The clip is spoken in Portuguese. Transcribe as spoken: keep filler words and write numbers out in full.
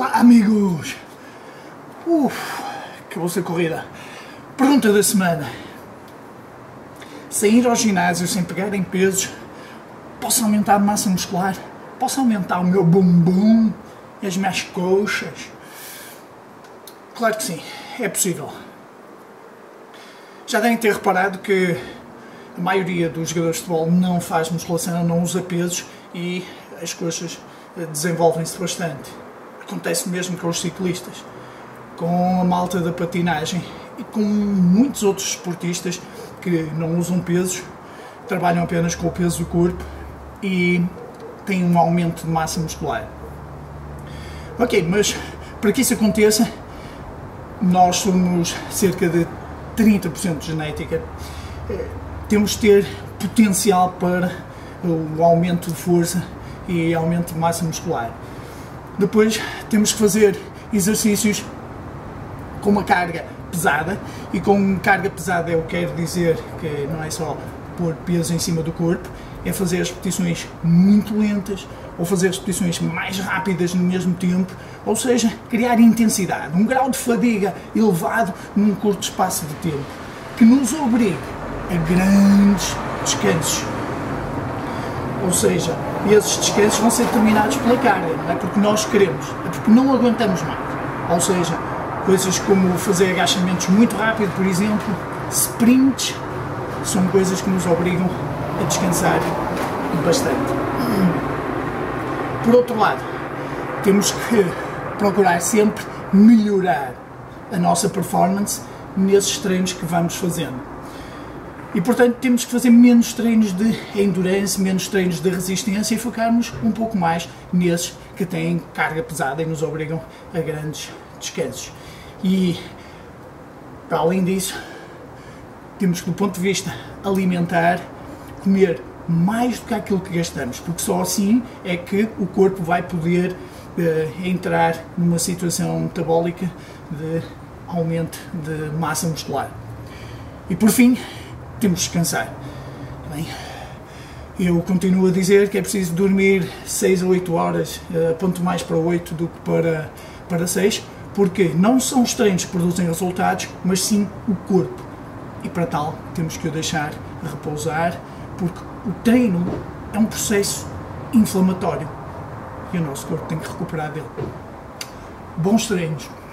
Olá, amigos! Uf, que boa corrida! Pergunta da semana: sem ir ao ginásio, sem pegar em pesos, posso aumentar a massa muscular? Posso aumentar o meu bumbum e as minhas coxas? Claro que sim, é possível. Já devem ter reparado que a maioria dos jogadores de futebol não faz musculação, não usa pesos e as coxas desenvolvem-se bastante. Acontece mesmo com os ciclistas, com a malta da patinagem e com muitos outros esportistas que não usam pesos, trabalham apenas com o peso do corpo e têm um aumento de massa muscular. Ok, mas para que isso aconteça, nós somos cerca de trinta por cento de genética. Temos de ter potencial para o aumento de força e aumento de massa muscular. Depois temos que fazer exercícios com uma carga pesada, e com carga pesada eu quero dizer que não é só pôr peso em cima do corpo, é fazer as repetições muito lentas ou fazer as repetições mais rápidas no mesmo tempo, ou seja, criar intensidade, um grau de fadiga elevado num curto espaço de tempo, que nos obrigue a grandes descansos. Ou seja, esses descansos vão ser determinados pela carga, não é porque nós queremos, é porque não aguentamos mais. Ou seja, coisas como fazer agachamentos muito rápido, por exemplo, sprints, são coisas que nos obrigam a descansar bastante. Por outro lado, temos que procurar sempre melhorar a nossa performance nesses treinos que vamos fazendo. E, portanto, temos que fazer menos treinos de endurance, menos treinos de resistência e focarmos um pouco mais nesses que têm carga pesada e nos obrigam a grandes descansos. E, para além disso, temos que, do ponto de vista alimentar, comer mais do que aquilo que gastamos, porque só assim é que o corpo vai poder uh, entrar numa situação metabólica de aumento de massa muscular. E, por fim, temos de descansar. Bem, eu continuo a dizer que é preciso dormir seis a oito horas, aponto mais para oito do que para, para seis, porque não são os treinos que produzem resultados, mas sim o corpo. E para tal temos que o deixar repousar, porque o treino é um processo inflamatório e o nosso corpo tem que recuperar dele. Bons treinos!